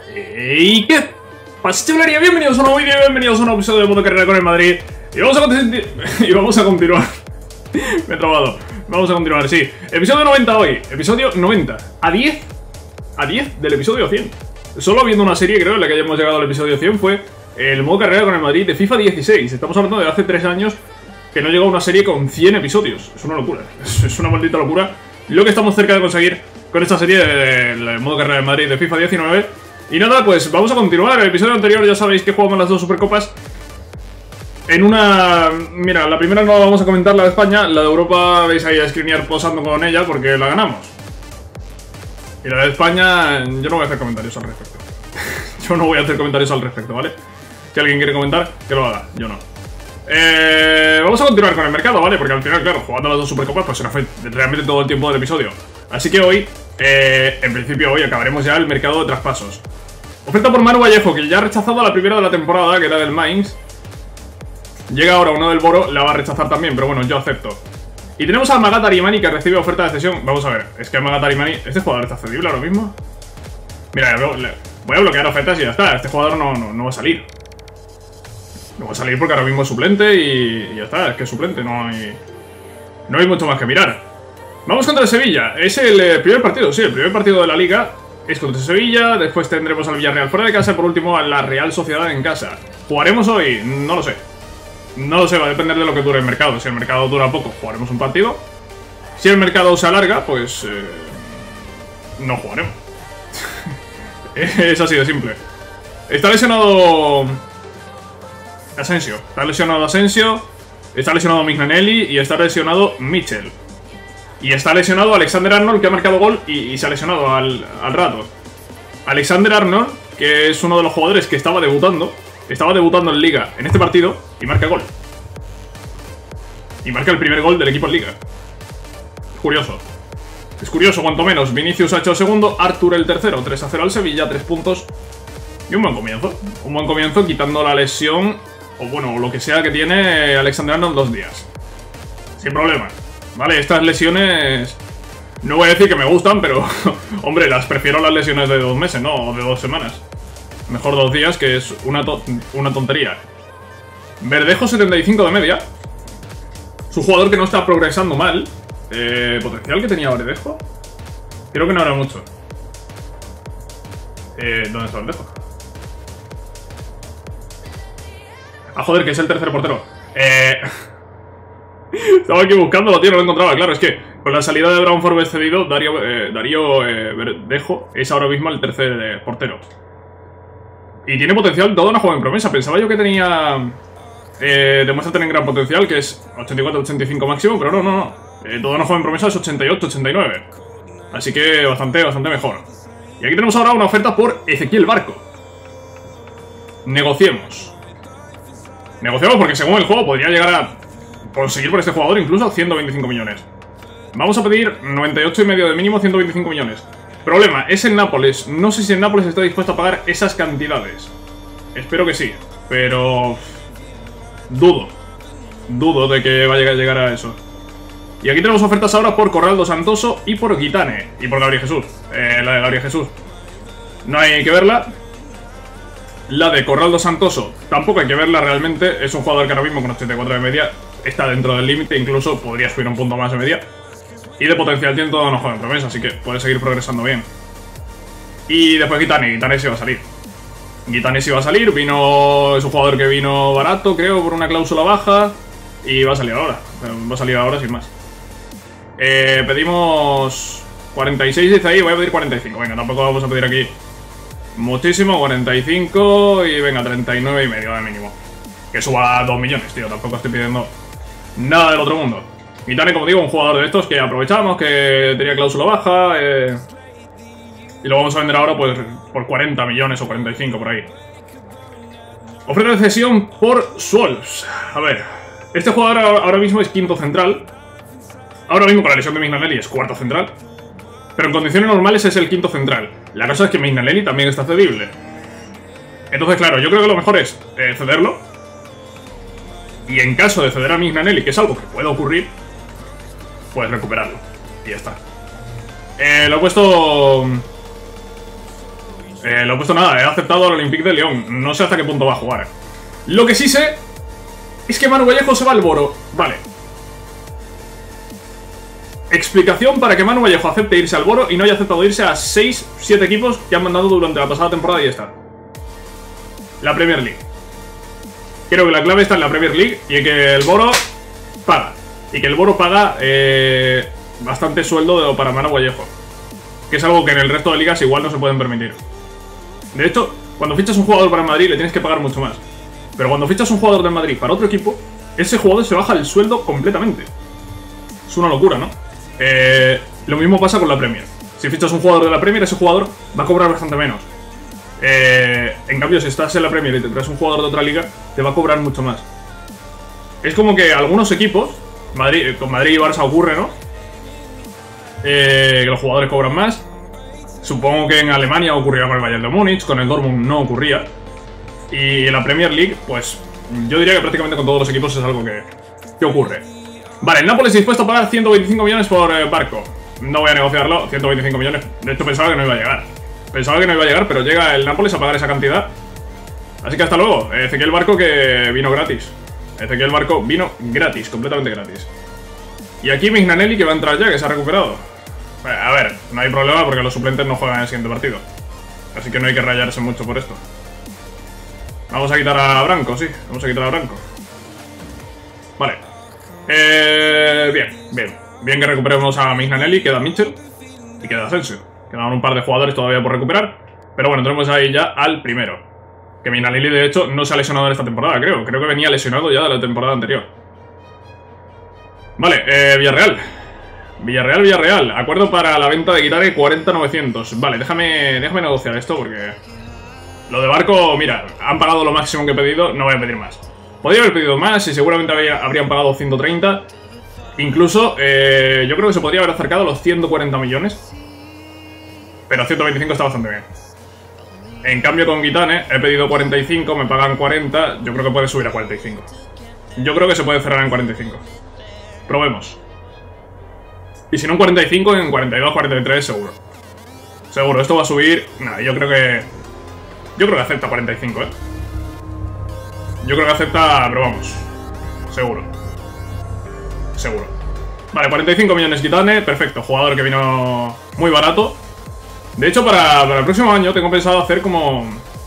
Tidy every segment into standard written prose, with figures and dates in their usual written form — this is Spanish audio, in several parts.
¿Y qué pasa, chavalería? Bienvenidos a un nuevo vídeo, bienvenidos a un nuevo episodio de Modo Carrera con el Madrid. Y vamos a continuar. Me he trabado. Vamos a continuar, sí. Episodio 90 hoy. Episodio 90. A 10 del episodio 100. Solo viendo una serie, creo, en la que hayamos llegado al episodio 100 fue el Modo Carrera con el Madrid de FIFA 16. Estamos hablando de hace 3 años que no llegó una serie con 100 episodios. Es una locura. Es una maldita locura lo que estamos cerca de conseguir con esta serie del Modo Carrera del Madrid de FIFA 19. Y nada, pues vamos a continuar. En el episodio anterior ya sabéis que jugamos las dos Supercopas. En una... Mira, la primera no la vamos a comentar, la de España. La de Europa veis ahí a Skriniar posando con ella porque la ganamos. Y la de España, yo no voy a hacer comentarios al respecto. Yo no voy a hacer comentarios al respecto, ¿vale? Si alguien quiere comentar, que lo haga, yo no. Vamos a continuar con el mercado, ¿vale? Porque al final, claro, jugando las dos Supercopas, pues se nos fue realmente todo el tiempo del episodio. Así que hoy, en principio hoy acabaremos ya el mercado de traspasos. Oferta por Manu Vallejo, que ya ha rechazado a la primera de la temporada, que era del Mainz. Llega ahora uno del Boro, la va a rechazar también, pero bueno, yo acepto. Y tenemos a Magat Arimani, que recibe oferta de cesión. Vamos a ver, es que Magat Arimani... ¿Este jugador está cedible ahora mismo? Mira, voy a bloquear ofertas y ya está. Este jugador no va a salir. No va a salir porque ahora mismo es suplente y ya está. Es que es suplente, no hay mucho más que mirar. Vamos contra el Sevilla. Es el primer partido, sí, el primer partido de la Liga. Es contra el Sevilla, después tendremos al Villarreal fuera de casa y por último a la Real Sociedad en casa. ¿Jugaremos hoy? No lo sé. No lo sé, va a depender de lo que dure el mercado. Si el mercado dura poco, jugaremos un partido. Si el mercado se alarga, pues... no jugaremos. Es así de simple. Está lesionado... Asensio. Está lesionado Asensio. Está lesionado Mignanelli y está lesionado Mitchell. Y está lesionado Alexander Arnold, que ha marcado gol y se ha lesionado al rato. Alexander Arnold, que es uno de los jugadores que estaba debutando en Liga en este partido y marca gol. Y marca el primer gol del equipo en Liga. Es curioso. Es curioso, cuanto menos. Vinicius ha hecho el segundo, Artur el tercero. 3-0 al Sevilla, 3 puntos. Y un buen comienzo. Un buen comienzo quitando la lesión, o bueno, lo que sea que tiene Alexander Arnold 2 días. Sin problema. Vale, estas lesiones... No voy a decir que me gustan, pero... hombre, las prefiero las lesiones de 2 meses, ¿no? O de 2 semanas. Mejor 2 días, que es una tontería. Verdejo 75 de media. Es un jugador que no está progresando mal. ¿Potencial que tenía Verdejo? Creo que no era mucho. ¿Dónde está Verdejo? Ah, joder, que es el tercer portero. Estaba aquí buscándolo, tío, no lo encontraba. Claro, es que con la salida de Brown Forbes cedido, Darío Verdejo es ahora mismo el tercer portero. Y tiene potencial, toda una joven promesa. Pensaba yo que tenía... demuestra tener gran potencial, que es 84-85 máximo, pero no. Toda una joven promesa es 88-89. Así que bastante mejor. Y aquí tenemos ahora una oferta por Ezequiel Barco. Negociemos. Negociemos porque según el juego podría llegar a conseguir por este jugador incluso 125 millones. Vamos a pedir 98,5 de mínimo, 125 millones. Problema, es en Nápoles. No sé si en Nápoles está dispuesto a pagar esas cantidades. Espero que sí, pero... Dudo de que vaya a llegar a eso. Y aquí tenemos ofertas ahora por Corraldo Santoso y por Guitane. Y por Gabriel Jesús. La de Gabriel Jesús no hay que verla. La de Corraldo Santoso tampoco hay que verla realmente. Es un jugador que ahora mismo con 84 de media está dentro del límite. Incluso podría subir un punto más de media. Y de potencial tiene toda una joven promesa, así que puede seguir progresando bien. Y después Guitane sí va a salir. Guitane sí va a salir, es un jugador que vino barato, creo, por una cláusula baja. Y va a salir ahora, sin más. Pedimos 46, dice ahí, voy a pedir 45. Venga, tampoco vamos a pedir aquí muchísimo, 45 y venga, 39,5 de mínimo. Que suba a 2 millones, tío, tampoco estoy pidiendo nada del otro mundo. Guitane, como digo, un jugador de estos que aprovechamos, que tenía cláusula baja, y lo vamos a vender ahora pues, por 40 millones o 45 por ahí. Oferta de cesión por Swolves. A ver, este jugador ahora mismo es quinto central. Ahora mismo con la lesión de Mignanelli es cuarto central. Pero en condiciones normales es el quinto central. La cosa es que Mignanelli también está cedible. Entonces, claro, yo creo que lo mejor es cederlo. Y en caso de ceder a Mignanelli, que es algo que puede ocurrir, puedes recuperarlo. Y ya está. Lo he puesto Lo he puesto nada, he aceptado al Olympique de Lyon. No sé hasta qué punto va a jugar. Lo que sí sé es que Manu Vallejo se va al Boro. Vale. Explicación para que Manu Vallejo acepte irse al Boro y no haya aceptado irse a 6-7 equipos que han mandado durante la pasada temporada y ya está. La Premier League. Creo que la clave está en la Premier League y en que el Boro paga. Y que el Boro paga bastante sueldo para Manu Vallejo. Que es algo que en el resto de ligas igual no se pueden permitir. De hecho, cuando fichas un jugador para el Madrid le tienes que pagar mucho más. Pero cuando fichas un jugador del Madrid para otro equipo, ese jugador se baja el sueldo completamente. Es una locura, ¿no? Lo mismo pasa con la Premier. Si fichas un jugador de la Premier, ese jugador va a cobrar bastante menos. En cambio, si estás en la Premier y te traes un jugador de otra liga, te va a cobrar mucho más. Es como que algunos equipos, con Madrid y Barça ocurre, ¿no? Que los jugadores cobran más. Supongo que en Alemania ocurría con el Bayern de Múnich, con el Dortmund no ocurría. Y en la Premier League, pues yo diría que prácticamente con todos los equipos es algo que ocurre. Vale, el Nápoles dispuesto a pagar 125 millones por Barco. No voy a negociarlo, 125 millones. De hecho pensaba que no iba a llegar. Pensaba que no iba a llegar, pero llega el Nápoles a pagar esa cantidad. Así que hasta luego. Ezequiel Barco que vino gratis. Ezequiel Barco vino gratis, completamente gratis. Y aquí Mignanelli que va a entrar ya, que se ha recuperado. A ver, no hay problema porque los suplentes no juegan en el siguiente partido. Así que no hay que rayarse mucho por esto. Vamos a quitar a Branco, sí. Vamos a quitar a Branco. Vale. Bien que recuperemos a Mignanelli, queda Mitchell y queda Asensio. Quedan un par de jugadores todavía por recuperar. Pero bueno, tenemos ahí ya al primero. Que Mignanelli de hecho no se ha lesionado en esta temporada, creo. Creo que venía lesionado ya de la temporada anterior. Vale, Villarreal. Acuerdo para la venta de Guitare 40.900. Vale, déjame negociar esto porque... Lo de Barco, mira, han pagado lo máximo que he pedido, no voy a pedir más. Podría haber pedido más y seguramente habrían pagado 130. Incluso, yo creo que se podría haber acercado a los 140 millones. Pero 125 está bastante bien. En cambio con Guitane he pedido 45, me pagan 40. Yo creo que puede subir a 45. Yo creo que se puede cerrar en 45. Probemos. Y si no en 45, en 42, 43 seguro. Seguro, esto va a subir. Nada, yo creo que acepta 45, Yo creo que acepta, pero vamos. Seguro. Vale, 45 millones Guitane, perfecto. Jugador que vino muy barato. De hecho, para el próximo año tengo pensado hacer como...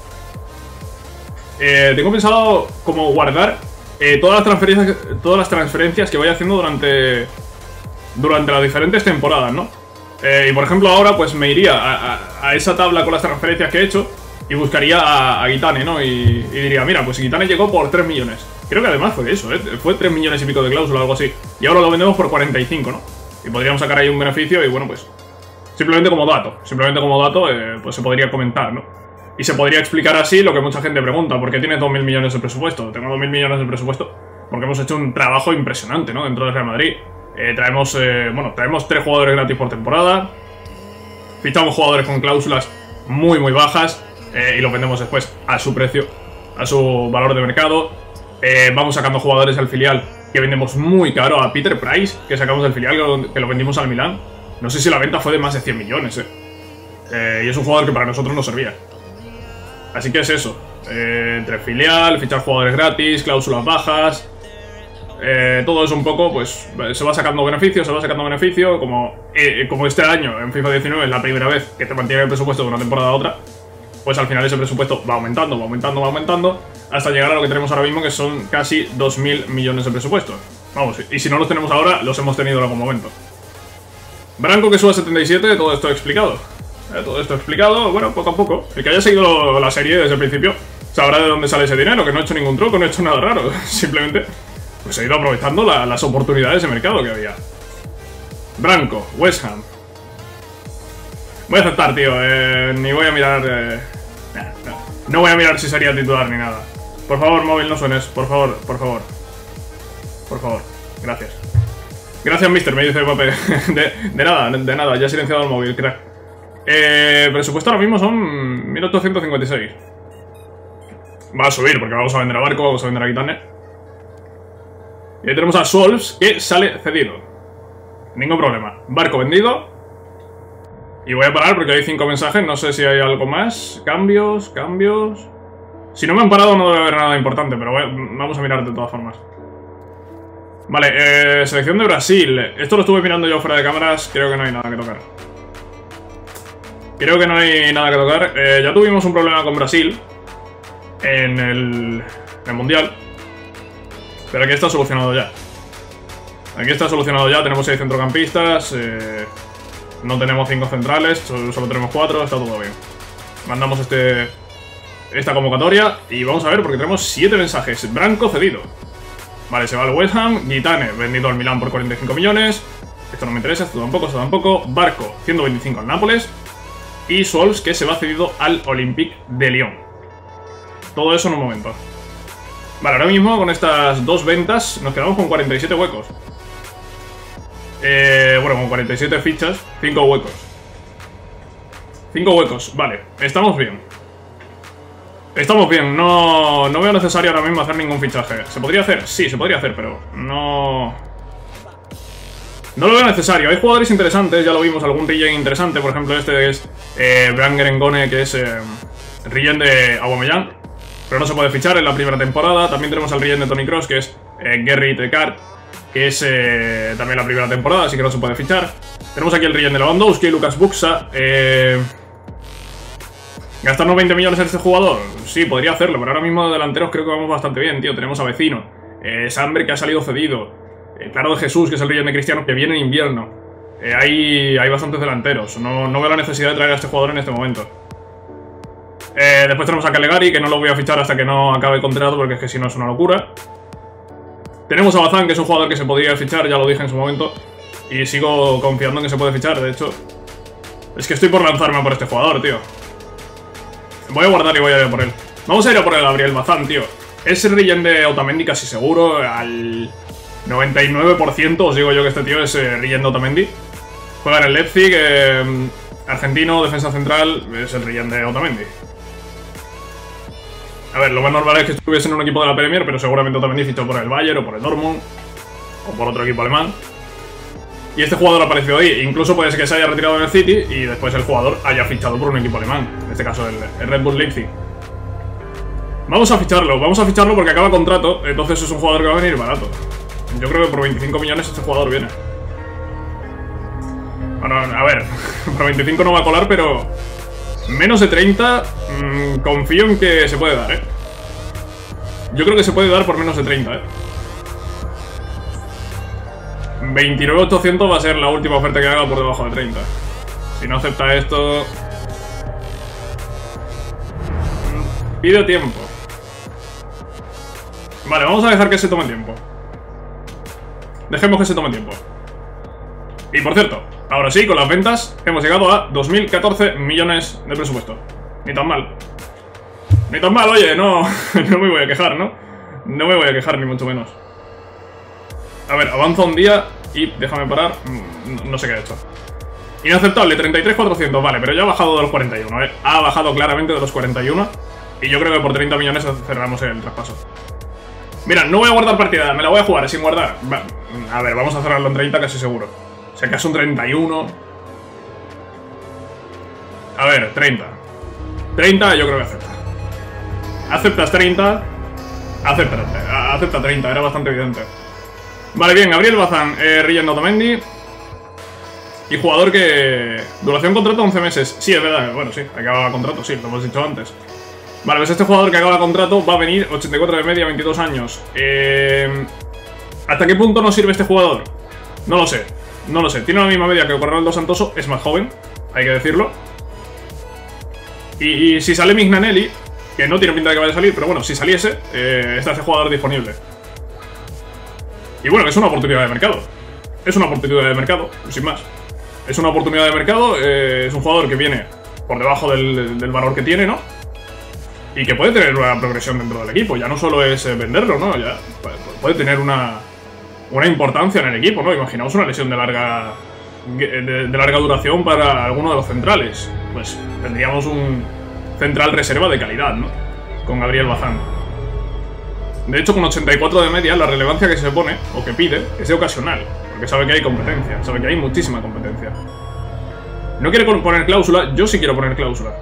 guardar todas las transferencias que vaya haciendo durante las diferentes temporadas, ¿no? Y por ejemplo ahora pues me iría a esa tabla con las transferencias que he hecho y buscaría a Guitane, ¿no? Y diría, mira, pues Guitane llegó por 3 millones. Creo que además fue eso, fue 3 millones y pico de cláusula o algo así. Y ahora lo vendemos por 45, ¿no? Y podríamos sacar ahí un beneficio y bueno, pues... Simplemente como dato, pues se podría comentar, ¿no? Y se podría explicar así lo que mucha gente pregunta, ¿por qué tienes 2.000 millones de presupuesto? Tengo 2.000 millones de presupuesto porque hemos hecho un trabajo impresionante, ¿no? Dentro del Real Madrid. Traemos 3 jugadores gratis por temporada. Fichamos jugadores con cláusulas muy bajas y los vendemos después a su precio, a su valor de mercado. Vamos sacando jugadores al filial que vendemos muy caro. A Peter Price, que sacamos del filial, que lo vendimos al Milán. No sé si la venta fue de más de 100 millones, y es un jugador que para nosotros no servía. Así que es eso. Entre filial, fichar jugadores gratis, cláusulas bajas... todo eso un poco, pues se va sacando beneficio, como este año en FIFA 19 es la primera vez que te mantiene el presupuesto de una temporada a otra, pues al final ese presupuesto va aumentando, hasta llegar a lo que tenemos ahora mismo, que son casi 2.000 millones de presupuesto. Vamos, y si no los tenemos ahora, los hemos tenido en algún momento. Branco que sube a 77, todo esto explicado. Bueno, poco a poco. El que haya seguido la serie desde el principio sabrá de dónde sale ese dinero, que no he hecho ningún truco, no he hecho nada raro, simplemente... Pues he ido aprovechando las oportunidades de mercado que había. Branco, West Ham. Voy a aceptar, tío. Ni voy a mirar... No voy a mirar si sería titular ni nada. Por favor, móvil, no suenes. Por favor. Gracias. Gracias, mister, me dice Mbappé. De nada. Ya he silenciado el móvil, crack. Presupuesto ahora mismo son 1.856. Va a subir porque vamos a vender a Barco, vamos a vender a Guitane. Y ahí tenemos a Solves, que sale cedido. Ningún problema. Barco vendido. Y voy a parar porque hay 5 mensajes, no sé si hay algo más. Cambios, cambios... Si no me han parado no debe haber nada importante, pero vamos a mirar de todas formas. Vale, selección de Brasil. Esto lo estuve mirando yo fuera de cámaras, creo que no hay nada que tocar. Creo que no hay nada que tocar. Ya tuvimos un problema con Brasil en el Mundial. Pero aquí está solucionado ya. Aquí está solucionado ya, tenemos 6 centrocampistas. No tenemos 5 centrales, solo tenemos 4, está todo bien. Mandamos esta convocatoria y vamos a ver porque tenemos 7 mensajes. Branco cedido. Vale, se va al West Ham. Gitane, vendido al Milán por 45 millones. Esto no me interesa, esto tampoco. Barco, 125 al Nápoles. Y Sols, que se va cedido al Olympique de Lyon. Todo eso en un momento. Vale, ahora mismo con estas 2 ventas nos quedamos con 47 huecos. Bueno, con 47 fichas, 5 huecos. 5 huecos, vale, estamos bien. Estamos bien, no veo necesario ahora mismo hacer ningún fichaje. ¿Se podría hacer? Sí, se podría hacer, pero no lo veo necesario. Hay jugadores interesantes, ya lo vimos, algún regen interesante. Por ejemplo, este es Branger Ngone, que es regen de Aubameyang, pero no se puede fichar en la primera temporada. También tenemos al regen de Toni Kroos, que es Gerrit Ekar, que es también la primera temporada, así que no se puede fichar. Tenemos aquí el regen de Lewandowski, Lucas Buxa. ¿Gastarnos 20 millones en este jugador? Sí, podría hacerlo, pero ahora mismo de delanteros creo que vamos bastante bien, tío. Tenemos a Vecino, Samber, que ha salido cedido, Claro de Jesús, que es el regen de Cristiano, que viene en invierno. Hay bastantes delanteros. No veo la necesidad de traer a este jugador en este momento. Después tenemos a Calegari, que no lo voy a fichar hasta que no acabe el contrato, porque es que si no es una locura. Tenemos a Bazán, que es un jugador que se podría fichar, ya lo dije en su momento. Y sigo confiando en que se puede fichar, de hecho. Es que estoy por lanzarme por este jugador, tío. Voy a guardar y voy a ir a por él. Vamos a ir a por el Gabriel Bazán, tío. Es el regen de Otamendi casi seguro. Al 99% os digo yo que este tío es regen de Otamendi. Juega en el Leipzig, argentino, defensa central. Es el regen de Otamendi. A ver, lo más normal es que estuviese en un equipo de la Premier, pero seguramente Otamendi fichó por el Bayern o por el Dortmund o por otro equipo alemán. Y este jugador apareció ahí. Incluso puede ser que se haya retirado en el City y después el jugador haya fichado por un equipo alemán. En este caso el Red Bull Leipzig. Vamos a ficharlo porque acaba contrato. Entonces es un jugador que va a venir barato. Yo creo que por 25 millones este jugador viene. Bueno, a ver, por 25 no va a colar, pero menos de 30 confío en que se puede dar, Yo creo que se puede dar por menos de 30, 29.800 va a ser la última oferta que haga por debajo de 30. Si no acepta esto... Pide tiempo. Vale, vamos a dejar que se tome tiempo. Dejemos que se tome tiempo. Y por cierto, ahora sí, con las ventas hemos llegado a 2.014 millones de presupuesto. Ni tan mal. Ni tan mal, oye, no me voy a quejar, ¿no? No me voy a quejar, ni mucho menos. A ver, avanza un día y déjame parar. No sé qué ha hecho. Inaceptable, 33.400, vale, pero ya ha bajado de los 41, Ha bajado claramente de los 41. Y yo creo que por 30 millones cerramos el traspaso. Mira, no voy a guardar partida, me la voy a jugar sin guardar. A ver, vamos a cerrarlo en 30 casi seguro. Si acaso un 31. A ver, 30. 30 yo creo que acepta. ¿Aceptas 30? Acepta 30, era bastante evidente. Vale, bien, Gabriel Bazán, regen de Otamendi. Y jugador que... Duración contrato 11 meses. Sí, es verdad, bueno, sí, acaba el contrato, sí, lo hemos dicho antes. Vale, pues este jugador que acaba el contrato va a venir 84 de media, 22 años. ¿Hasta qué punto nos sirve este jugador? No lo sé. No lo sé. Tiene la misma media que Ronaldo Santoso, es más joven, hay que decirlo. Y si sale Mignanelli, que no tiene pinta de que vaya a salir, pero bueno, si saliese, está este jugador disponible. Y bueno, es una oportunidad de mercado. Es una oportunidad de mercado, sin más. Es una oportunidad de mercado, es un jugador que viene por debajo del valor que tiene, ¿no? Y que puede tener una progresión dentro del equipo. Ya no solo es venderlo, ¿no? Ya puede tener una importancia en el equipo, ¿no? Imaginaos una lesión de larga duración para alguno de los centrales. Pues tendríamos un central reserva de calidad, ¿no? Con Gabriel Bazán. De hecho, con 84 de media, la relevancia que se pone, o que pide, es de ocasional. Porque sabe que hay competencia, sabe que hay muchísima competencia. No quiere poner cláusula, yo sí quiero poner cláusula.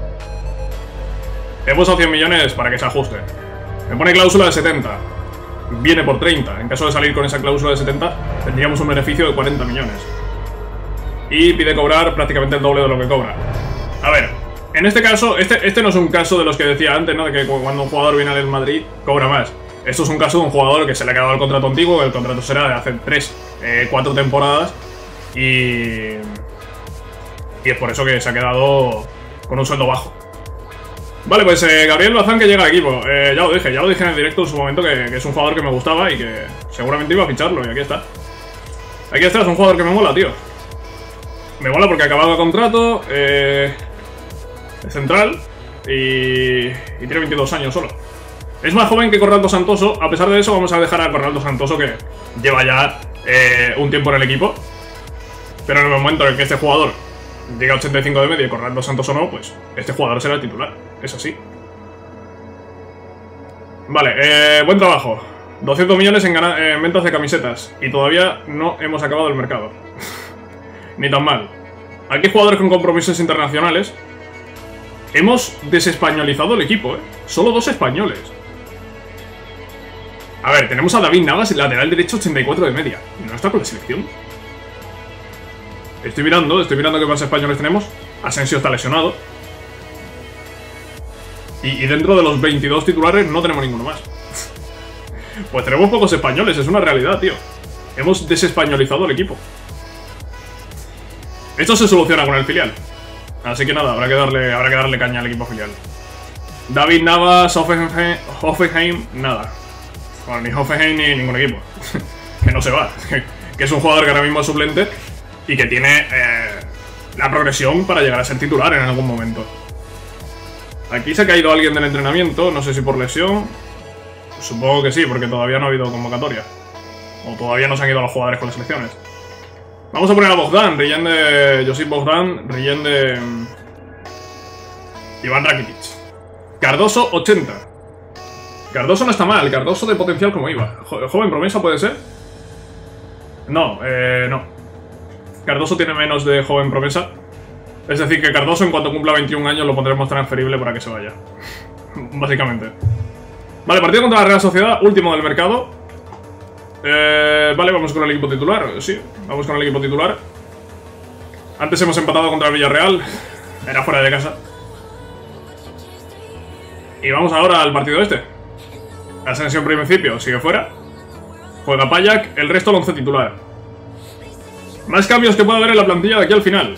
He puesto 100 millones para que se ajuste. Me pone cláusula de 70. Viene por 30. En caso de salir con esa cláusula de 70, tendríamos un beneficio de 40 millones. Y pide cobrar prácticamente el doble de lo que cobra. A ver, en este caso, este no es un caso de los que decía antes, ¿no? De que cuando un jugador viene al Madrid, cobra más. Esto es un caso de un jugador que se le ha quedado el contrato antiguo, el contrato será de hace 4 temporadas. Y es por eso que se ha quedado con un sueldo bajo. Vale, pues Gabriel Bazán que llega al equipo. Ya lo dije en el directo en su momento que es un jugador que me gustaba y que seguramente iba a ficharlo, y aquí está. Aquí está, es un jugador que me mola, tío. Me mola porque ha acabado el contrato, es central y tiene 22 años solo. Es más joven que Corrado Santoso. A pesar de eso, vamos a dejar a Corrado Santoso, que lleva ya un tiempo en el equipo. Pero en el momento en el que este jugador llega a 85 de media y Corrado Santoso no, pues este jugador será el titular. Es así. Vale, buen trabajo. 200 millones en ventas de camisetas. Y todavía no hemos acabado el mercado. Ni tan mal. Aquí hay jugadores con compromisos internacionales. Hemos desespañolizado el equipo, ¿eh? Solo 2 españoles. A ver, tenemos a David Navas, lateral derecho, 84 de media. ¿No está con la selección? Estoy mirando qué más españoles tenemos. Asensio está lesionado. Y dentro de los 22 titulares no tenemos ninguno más. Pues tenemos pocos españoles, es una realidad, tío. Hemos desespañolizado el equipo. Esto se soluciona con el filial. Así que nada, habrá que darle caña al equipo filial. David Navas, Hoffenheim, nada. Bueno, ni Hoffenheim ni ningún equipo. Que no se va. Que es un jugador que ahora mismo es suplente y que tiene la progresión para llegar a ser titular en algún momento. Aquí se ha caído alguien del entrenamiento, no sé si por lesión. Supongo que sí, porque todavía no ha habido convocatoria. O todavía no se han ido los jugadores con las selecciones. Vamos a poner a Bogdan, rellén de Josip Bogdan, rellén de Iván Rakitic. Cardoso, 80. Cardoso no está mal, Cardoso de potencial como iba. ¿Joven promesa puede ser? No, no. Cardoso tiene menos de joven promesa. Es decir, que Cardoso en cuanto cumpla 21 años lo pondremos transferible para que se vaya. Básicamente. Vale, partido contra la Real Sociedad, último del mercado. Vale, vamos con el equipo titular. Sí, vamos con el equipo titular. Antes hemos empatado contra el Villarreal. Era fuera de casa. Y vamos ahora al partido este. Asensio en principio sigue fuera. Juega Payak, el resto el 11 titular. Más cambios que pueda haber en la plantilla de aquí al final.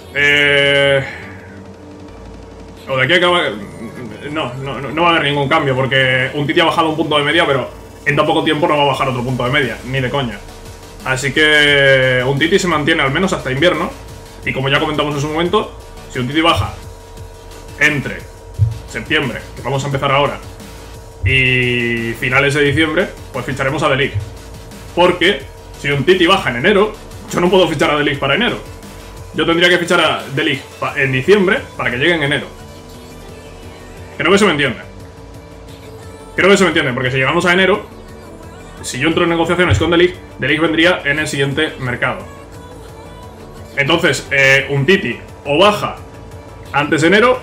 O de aquí acaba. No va a haber ningún cambio, porque un Titi ha bajado un punto de media, pero en tan poco tiempo no va a bajar otro punto de media, ni de coña. Así que un Titi se mantiene al menos hasta invierno. Y como ya comentamos en su momento, si un Titi baja entre septiembre, que vamos a empezar ahora, y finales de diciembre, pues ficharemos a De Ligt. Porque si un Titi baja en enero, yo no puedo fichar a De Ligt para enero. Yo tendría que fichar a De Ligt en diciembre para que llegue en enero. Creo que se me entiende. Porque si llegamos a enero, si yo entro en negociaciones con De Ligt vendría en el siguiente mercado. Entonces, un Titi o baja antes de enero,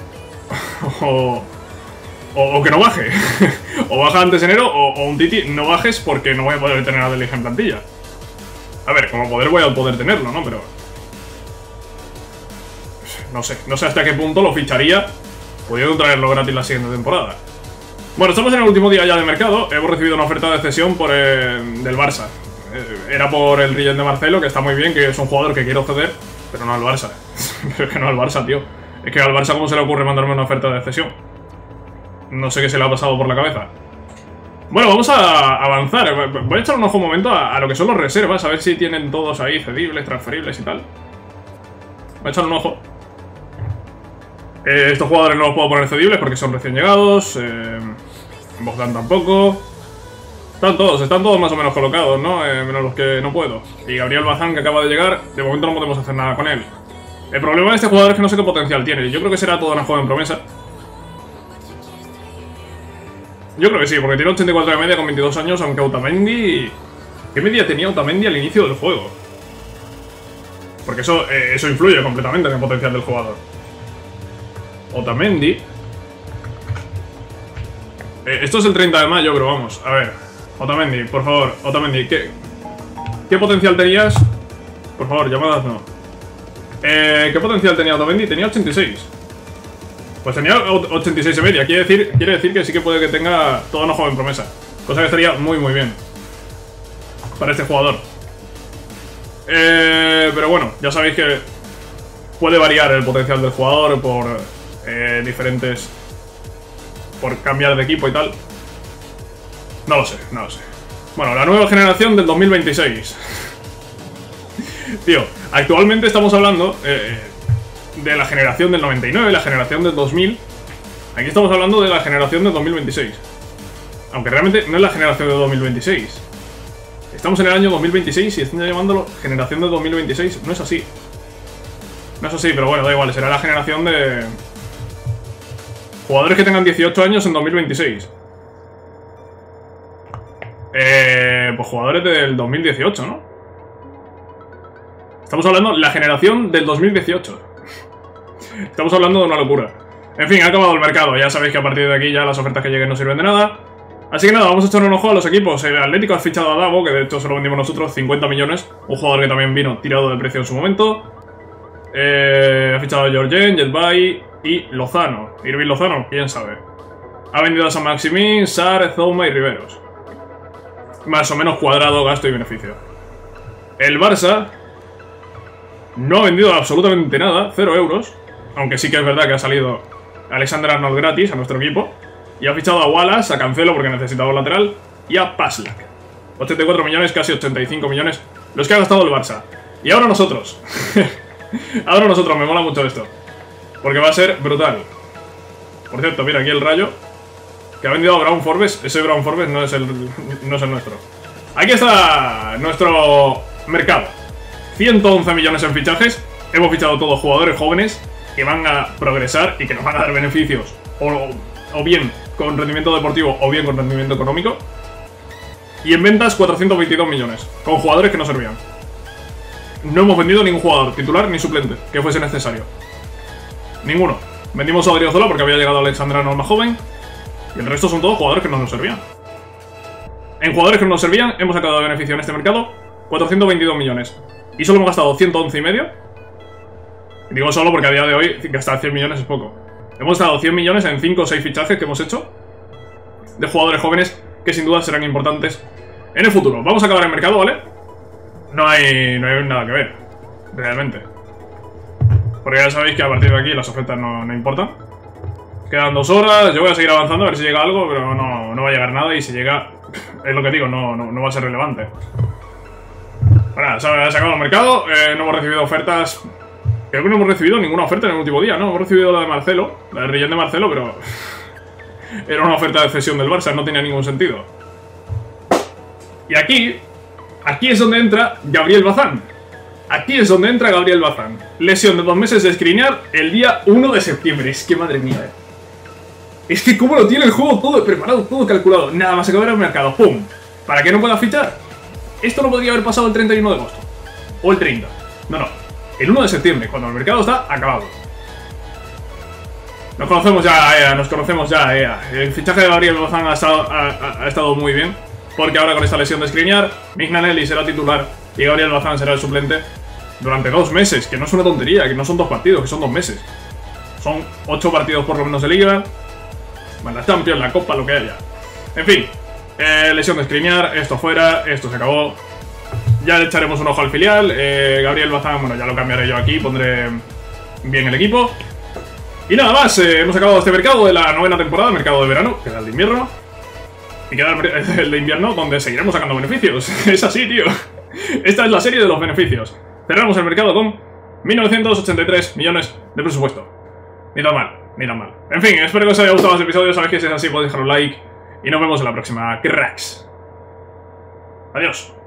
o que no baje. O baja antes de enero, o un Titi no bajes porque no voy a poder tener a De Ligt en plantilla. A ver, como poder voy a poder tenerlo, ¿no? Pero no sé hasta qué punto lo ficharía, pudiendo traerlo gratis la siguiente temporada. Bueno, estamos en el último día ya de mercado. Hemos recibido una oferta de cesión del Barça. Era por el Rillén de Marcelo, que está muy bien, que es un jugador que quiero ceder, pero no al Barça. Pero es que no al Barça, tío. Es que al Barça, ¿cómo se le ocurre mandarme una oferta de cesión? No sé qué se le ha pasado por la cabeza. Bueno, vamos a avanzar. Voy a echar un ojo un momento a lo que son los reservas, a ver si tienen todos ahí cedibles, transferibles y tal. Voy a echar un ojo. Estos jugadores no los puedo poner cedibles porque son recién llegados. Bogdan tampoco. Están todos más o menos colocados, ¿no? Menos los que no puedo. Y Gabriel Bazán, que acaba de llegar, de momento no podemos hacer nada con él. El problema de este jugador es que no sé qué potencial tiene. Yo creo que será toda una joven promesa. Yo creo que sí, porque tiene 84 de media con 22 años, aunque Otamendi... ¿Qué media tenía Otamendi al inicio del juego? Porque eso influye completamente en el potencial del jugador. Otamendi. Esto es el 30 de mayo, pero vamos, a ver. Otamendi, por favor, Otamendi, ¿qué potencial tenías? Por favor, llamadas no. ¿Qué potencial tenía Otamendi? Tenía 86. Pues tenía 86 de media. Quiere decir que sí que puede que tenga toda una joven promesa. Cosa que estaría muy muy bien para este jugador. Pero bueno, ya sabéis que puede variar el potencial del jugador por diferentes... por cambiar de equipo y tal. No lo sé. Bueno, la nueva generación del 2026. Tío, actualmente estamos hablando de la generación del 99, la generación del 2000. Aquí estamos hablando de la generación del 2026. Aunque realmente no es la generación del 2026. Estamos en el año 2026 y están llamándolo generación del 2026. No es así. No es así, pero bueno, da igual. Será la generación de... jugadores que tengan 18 años en 2026. Pues jugadores del 2018, ¿no? Estamos hablando de la generación del 2018. Estamos hablando de una locura. En fin, ha acabado el mercado. Ya sabéis que a partir de aquí ya las ofertas que lleguen no sirven de nada. Así que nada, vamos a echar un ojo a los equipos. El Atlético ha fichado a Davo, que de hecho se lo vendimos nosotros, 50 millones. Un jugador que también vino tirado de precio en su momento. Ha fichado a Georgen, Jetbay y Lozano. Irving Lozano, quién sabe. Ha vendido a San Maximín, Sar, Zouma y Riveros. Más o menos cuadrado gasto y beneficio. El Barça no ha vendido absolutamente nada, 0 euros. Aunque sí que es verdad que ha salido Alexander Arnold gratis a nuestro equipo. Y ha fichado a Wallace, a Cancelo porque necesitaba un lateral. Y a Paslak. 84 millones, casi 85 millones. Los que ha gastado el Barça. Y ahora nosotros. Ahora nosotros, me mola mucho esto. Porque va a ser brutal. Por cierto, mira aquí el Rayo, que ha vendido a Brown Forbes. Ese Brown Forbes no es el nuestro. Aquí está nuestro mercado. 111 millones en fichajes. Hemos fichado todos jugadores jóvenes que van a progresar y que nos van a dar beneficios. O bien con rendimiento deportivo o bien con rendimiento económico. Y en ventas 422 millones. Con jugadores que no servían. No hemos vendido ningún jugador titular ni suplente que fuese necesario. Ninguno. Vendimos a Odriozola porque había llegado Alexander Arnold más joven. Y el resto son todos jugadores que no nos servían. En jugadores que no nos servían hemos sacado de beneficio en este mercado 422 millones. Y solo hemos gastado 111 y medio. Y digo solo porque a día de hoy gastar 100 millones es poco. Hemos gastado 100 millones en 5 o 6 fichajes que hemos hecho de jugadores jóvenes que sin duda serán importantes en el futuro. Vamos a acabar el mercado, ¿vale? No hay nada que ver, realmente. Porque ya sabéis que a partir de aquí las ofertas no importan. Quedan 2 horas, yo voy a seguir avanzando a ver si llega algo, pero no va a llegar nada y si llega, es lo que digo, no va a ser relevante. Bueno, se ha acabado el mercado, no hemos recibido ofertas. Creo que no hemos recibido ninguna oferta en el último día, ¿no? Hemos recibido la de Marcelo, la de Rillén de Marcelo, pero... era una oferta de cesión del Barça, no tenía ningún sentido. Y aquí es donde entra Gabriel Bazán. Aquí es donde entra Gabriel Bazán. Lesión de 2 meses de Skriniar el día 1 de septiembre. Es que madre mía, Es que cómo lo tiene el juego todo preparado, todo calculado. Nada más acabar el mercado, ¡pum! ¿Para qué no pueda fichar? Esto no podría haber pasado el 31 de agosto. O el 30. No. El 1 de septiembre, cuando el mercado está acabado. Nos conocemos ya, El fichaje de Gabriel Bazán ha estado muy bien. Porque ahora con esta lesión de Skriniar, Mignanelli será titular y Gabriel Bazán será el suplente durante 2 meses. Que no es una tontería, que no son 2 partidos, que son 2 meses. Son 8 partidos por lo menos de Liga. Bueno, la Champions, la Copa, lo que haya. En fin, lesión de Skriniar, esto fuera, esto se acabó. Ya le echaremos un ojo al filial. Gabriel Bazán, bueno, ya lo cambiaré yo aquí, pondré bien el equipo. Y nada más, hemos acabado este mercado de la 9ª temporada, mercado de verano, que era el de invierno. Y queda el de invierno donde seguiremos sacando beneficios. Es así, tío. Esta es la serie de los beneficios. Cerramos el mercado con 1.983 millones de presupuesto. Ni tan mal, ni tan mal. En fin, espero que os haya gustado este episodio. Sabéis que si es así podéis dejar un like. Y nos vemos en la próxima, cracks. Adiós.